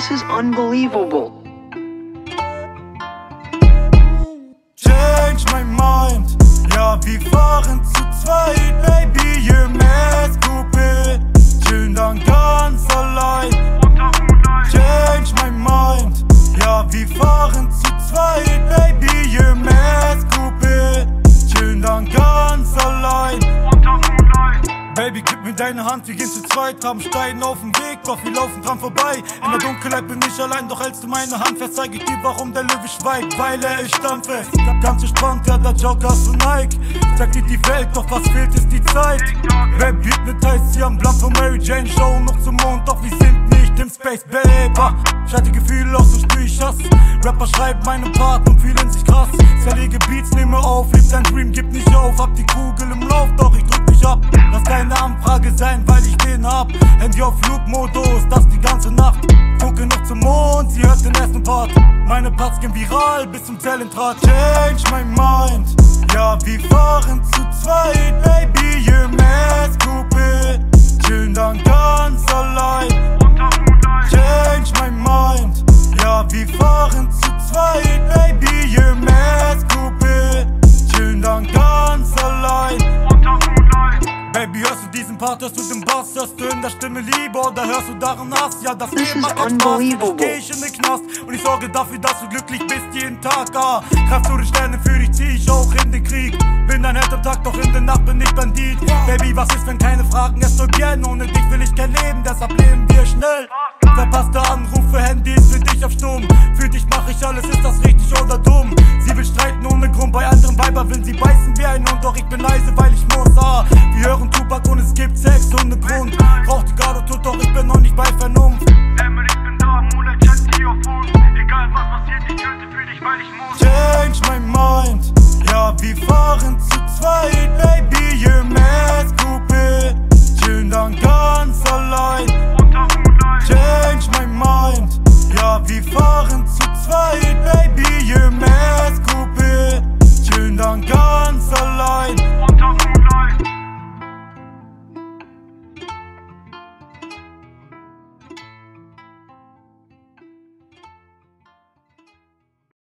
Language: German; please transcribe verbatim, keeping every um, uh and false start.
This is unbelievable. Change my mind. Ja, wir fahren zu zweit, Baby, hier im S-Coupé. Chillen dann ganz allein. Change my mind. Ja, wir fahren zu zweit, Baby, hier im S-Coupé. Chillen dann ganz allein. Baby, gib mir deine Hand, wir gehen zu zweit. Haben Steine auf dem Weg, doch wir laufen dran vorbei. In der Dunkelheit bin ich allein, doch hältst du meine Hand fest. Zeig ich dir, warum der Löwe schweigt, weil er ist standfest. Ganz entspannt, ja, der Jogger ist so Nike. Sag dir die Welt, doch was fehlt ist die Zeit. Rap hypnotized, sie haben Blank von Mary Jane Show noch zum Mond, doch wir sind nicht im Space, Baby. Schalte Gefühle aus und spür ich Hass. Rapper schreiben meinen Part und fühlen sich krass. Zerlege Beats, nehme auf, lieb dein Dream, gib nicht auf. Hab die Kugel im Lauf, doch ich drück dich ab. Lass keine Anfrage sein, weil ich den hab. Handy auf Flugmodus, das die ganze Nacht. Gucke noch zum Mond, sie hört den ersten Part. Meine Parts gehen viral bis zum Talentrat. Change my mind. Ja, wir fahren zu zweit, Baby, hier im S-Coupé. Chillen dann ganz allein. Change my mind. Ja, wir fahren zu zweit, Baby, hier im S-Coupé. Chillen dann ganz allein. Baby, hörst du diesen Part, hörst du den Bass, hörst du in der Stimme Liebe oder hörst du darin Hass? Ja, das Leben macht keinen Spaß, ich geh ich in den Knast und ich sorge dafür, dass du glücklich bist jeden Tag. Ah, Kraft zu den Sternen, für dich zieh ich auch in den Krieg. Bin ein Held am Tag, doch in der Nacht bin ich Bandit. Baby, was ist, wenn keine Fragen es so gern? Ohne dich will ich kein Leben, deshalb leben wir schnell. Verpasste Anrufe, Handy ist für dich auf Stumm. Für dich mach ich alles, ist das richtig oder dumm? Sie will streiten ohne Grund, bei anderen Weibern will sie beißen wie ein Hund. Doch ich bin leise, weil ich muss, ah, wir hören Tupac und es gibt Sex ohne Grund. Rauch die Garde tot, doch ich bin noch nicht bei Vernunft. Emily, ich bin da, Moonlight, check die auf uns. Egal was passiert, ich töte für dich, weil ich muss. Change my mind. Ja, wir fahren zu zweit, Baby, hier im S-Coupé. Chillen dann ganz allein.